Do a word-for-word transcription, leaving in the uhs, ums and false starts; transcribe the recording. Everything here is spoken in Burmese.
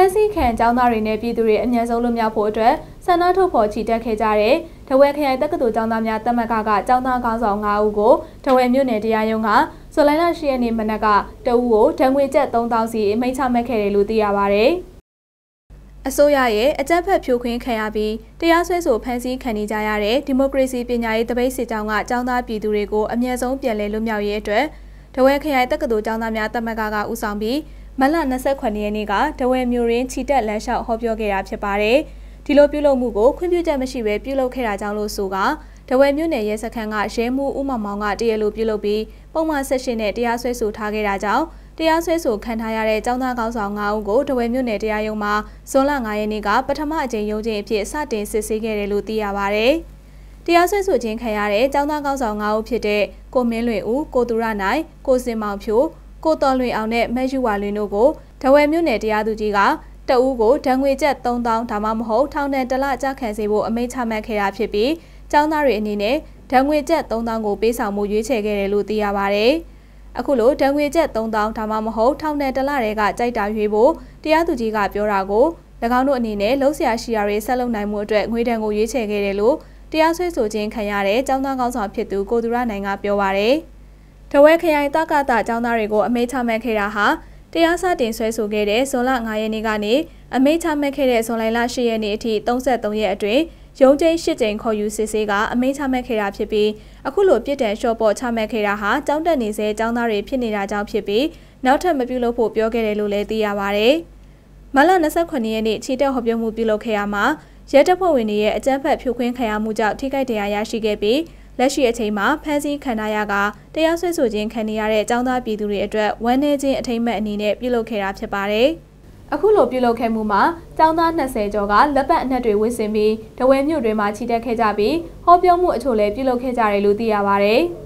န်းစည်းခံကျောင်းသားတွေနဲ့ပြည်သူတွေအများဆုံးလွတ်မြောက်ဖို့အတွက်ဆန္ဒထုတ်ဖော်ချီတက်ခဲ့ကြတဲ့ထားဝယ်ခရိုင်တက္ကသိုလ်ကျောင်းသားများတက်မကကကျောင်းသားခေါင်းဆောင်၅ဦးကိုထားဝယ်မြို့နယ်တရားရုံးကဇူလိုင်လ၈ရက်နေ့မနက်ကတအူးကိုဒဏ်ငွေကျပ်သုံးသောင်းစီအမိန့်ချမှတ်ခဲ့တယ်လို့သိရပါဗျ။အစိုးရရဲ့အကြမ်းဖက်ဖြိုခွင်းခံရပြီးတရားစွဲဆိုဖမ်းဆီးခံနေကြရတဲ့ဒီမိုကရေစီပညာရေးတပိတ်စစ်ကြောင်းကကျောင်းသားပြည်သူတွေကိုအမြဲဆုံးပြန်လည်လွတ်မြောက်ရေးအတွက်ထားဝယ်ခရိုင်တက္ကသိုလ်ကျောင်းသားများတက်မကကဦးဆောင်ပြီးမတ်လ၂၇ရက်နေ့ကထားဝယ်မြို့ရင်းချီတက်လမ်းလျှောက်ဟောပြောခဲ့တာဖြစ်ပါတယ်။ဒီလိုပြုလုပ်မှုကိုခွင့်ပြုချက်မရှိဘဲပြုလုပ်ခဲ့တာကြောင့်လို့ဆိုကထားဝယ်မြို့နယ်ရဲစခန်းကရဲမှုဦးမောင်မောင်ကတရားလိုပြုလုပ်ပြီးပုံမှန်၁၈နဲ့တရားစွဲဆိုထားခဲ့တာကြောင့်တရားစွဲဆိုခံထားရတဲ့ကျောင်းသားခေါင်းဆောင်၅ဦးကိုထားဝယ်မြို့နယ်တရားရုံးမှာဇွန်လ၅ရက်နေ့ကပထမအကြိမ်ရုံးချိန်အဖြစ်စတင်စစ်ဆေးခဲ့တယ်လို့သိရပါဗျ။တရားစွဲဆိုခြင်းခံရတဲ့ကျောင်းသားခေါင်းဆောင်၅ဦးဖြစ်တဲ့ကိုမင်းလွင်ဦးကိုသူရနိုင်ကိုစင်မောင်ဖြိုးကိုတော်လွင်အောင်နဲ့မက်ယူဝါလွင်တို့ကိုထားဝယ်မြို့နယ်တရားသူကြီးကတအူးကိုဒဏ်ငွေကျပ်သုံးသောင်းဒါမှမဟုတ်ထောင်ဒဏ်တစ်လကြာခံစေဖို့အမိန့်ချမှတ်ခဲ့တာဖြစ်ပြီးကျောင်းသားတွေအနေနဲ့ဒဏ်ငွေကျပ်သုံးသောင်းကိုပေးဆောင်မှုရွေးချယ်ခဲ့တယ်လို့သိရပါဗျ။အခုလိုဒဏ်ငွေကျပ်သုံးသောင်းဒါမှမဟုတ်ထောင်ဒဏ်တစ်လတည်းကကြိုက်တာရွေးဖို့တရားသူကြီးကပြောတာကို၎င်းတို့အနေနဲ့လှုပ်ရှားရှိရာတွေဆက်လုပ်နိုင်မှုအတွက်ငွေဒဏ်ကိုရွေးချယ်ခဲ့တယ်လို့တရားစွဲဆိုခြင်းခံရတဲ့ကျောင်းသားကောင်းဆောင်ဖြစ်သူကိုသူရနိုင်ကပြောပါဗျ။ထားဝယ်ခရိုင်တက္ကသိုလ်ကျောင်းသားတွေကိုအမိန့်ချမှတ်ခဲ့တာဟာတရားစတင်ဆွဲဆိုခဲ့တဲ့ဇွန်လ၅ရက်နေ့ကနေအမိန့်ချမှတ်ခဲ့တဲ့ဇွန်လ၈ရက်နေ့အထိ၃၃ရက်အတွင်းရုံးချိန်၈ကြိမ်ခေါ်ယူစစ်ဆေးကအမိန့်ချမှတ်ခဲ့တာဖြစ်ပြီးအခုလိုပြစ်ဒဏ်လျှော့ပေါ့ချမှတ်ခဲ့တာဟာကျောင်းတက်နေစေကျောင်းသားတွေဖြစ်နေတာကြောင့်ဖြစ်ပြီးနောက်ထပ်မပြုလုပ်ဖို့ပြောခဲ့တယ်လို့လည်းသိရပါဗျ။မတ်လ၂၇ရက်နေ့ချီတက်ဟောပြောမှုပြုလုပ်ခဲ့ရမှာရဲတပ်ဖွဲ့ဝင်တွေရဲ့အကြမ်းဖက်ဖြိုခွင်းခံရမှုကြောင့်ထိခိုက်ဒဏ်ရာရရှိခဲ့ပြီးလက်ရှိအချိန်မှာဖမ်းဆီးခံထားရကတရားစွဲဆိုခြင်းခံနေရတဲ့ကျောင်းသားပြည်သူတွေအတွက်ဝန်내ခြင်းအထိမ်းအမှတ်အနေနဲ့ပြုလုပ်ခဲ့တာဖြစ်ပါတယ်။အခုလိုပြုလုပ်ခဲ့မှုမှာကျောင်းသား၂၀ကျော်ကလက်ပတ်အနှက်တွေဝစ်ဆင်ပြီးထားဝယ်မြို့တွင်မှာချီတက်ခဲ့ကြပြီးဟောပြောမှုအချို့လည်းပြုလုပ်ခဲ့ကြတယ်လို့သိရပါတယ်။